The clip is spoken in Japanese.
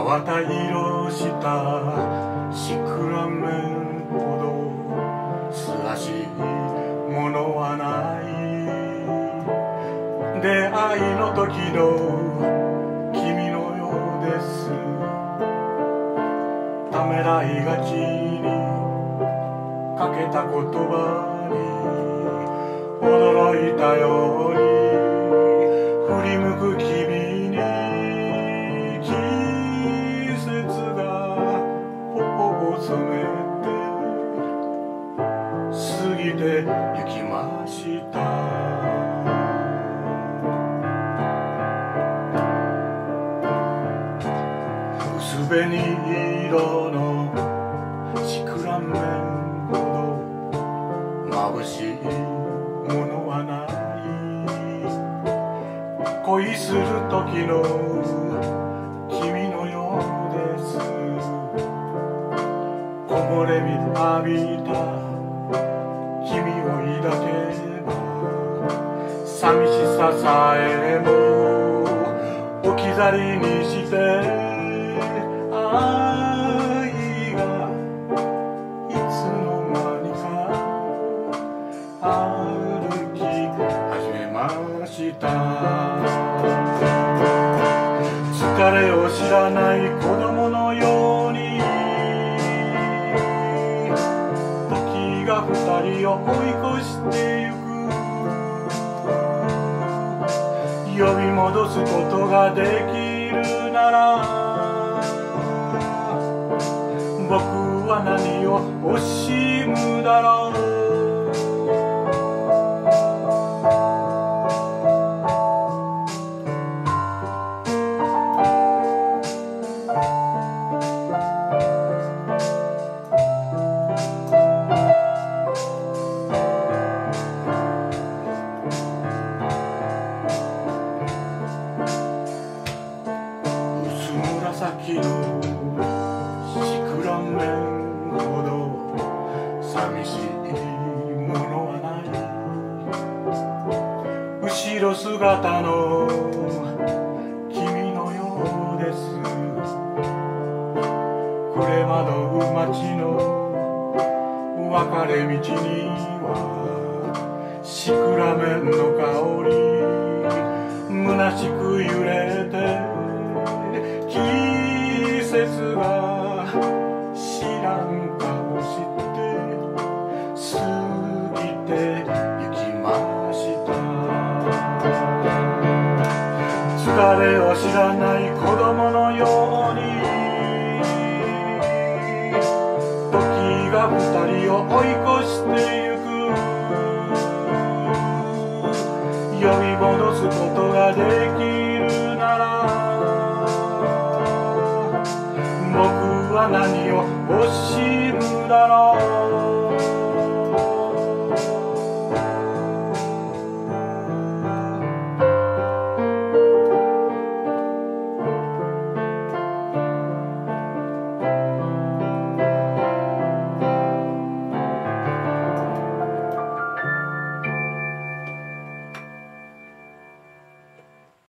淡た色したシクラメンほどすらしいものはない。出会いの時の君のようです。ためらいがちにかけた言葉に驚いたように振り向く君に季節が頬を染めて過ぎてゆきました。薄紅色のシクラメンほど眩しいものはない。恋する時の君のようです。木漏れ日浴びた君を抱けば寂しささえも置き去りにして愛がいつの間にか歩き始めました。疲れを知らない子供のように時が二人を追い越してゆく。呼び戻すことができるなら僕は何を惜しむだろう。薄紫のシクラメンほど寂しいものはない。後ろ姿の君のようです。暮れ惑う街の別れ道にはシクラメンの香り虚しく揺れて季節が知らん顔して過ぎてゆきました。疲れを知らない子供のように時が二人を追い越してゆく。呼び戻すことができ